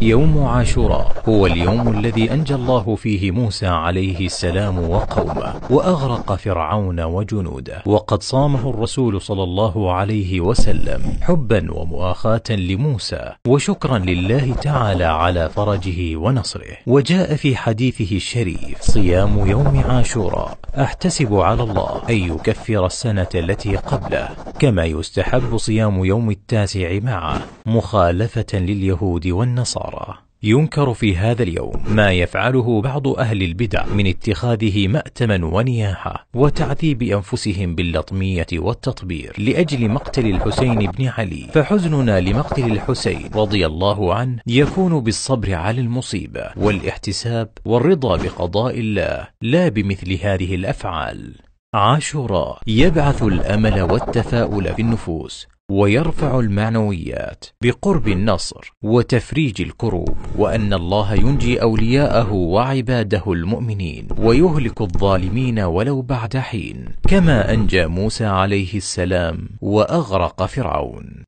يوم عاشوراء هو اليوم الذي أنجى الله فيه موسى عليه السلام وقومه وأغرق فرعون وجنوده، وقد صامه الرسول صلى الله عليه وسلم حبا ومؤاخاة لموسى وشكرا لله تعالى على فرجه ونصره. وجاء في حديثه الشريف: صيام يوم عاشوراء أحتسب على الله أن يكفر السنة التي قبله، كما يستحب صيام يوم التاسع معه مخالفة لليهود والنصارى. ينكر في هذا اليوم ما يفعله بعض أهل البدع من اتخاذه مأتما ونياحة وتعذيب أنفسهم باللطمية والتطبير لأجل مقتل الحسين بن علي، فحزننا لمقتل الحسين رضي الله عنه يكون بالصبر على المصيبة والاحتساب والرضا بقضاء الله، لا بمثل هذه الأفعال. عاشوراء يبعث الأمل والتفاؤل في النفوس ويرفع المعنويات بقرب النصر وتفريج الكروب، وأن الله ينجي أولياءه وعباده المؤمنين ويهلك الظالمين ولو بعد حين، كما أنجى موسى عليه السلام وأغرق فرعون.